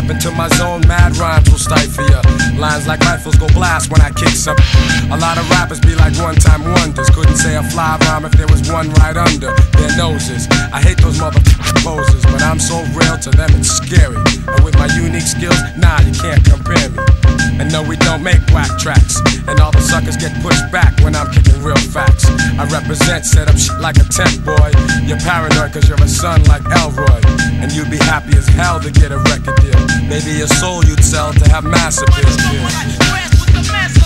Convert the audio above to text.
step into my zone, mad rhymes will stifle ya. Lines like rifles go blast when I kick some. A lot of rappers be like one-time wonders. Couldn't say a fly rhyme if there was one right under their noses. I hate those motherfucking poses, but I'm so real to them it's scary. And with my unique skills, nah, you can't compare me. And no, we don't make whack tracks, and all the suckers get pushed back when I'm kicking real facts. I represent, set up shit like a tent boy. You're paranoid cause you're a son like Elroy, and you'd be happy as hell to get a record deal. Maybe your soul you'd sell to have mass appeal.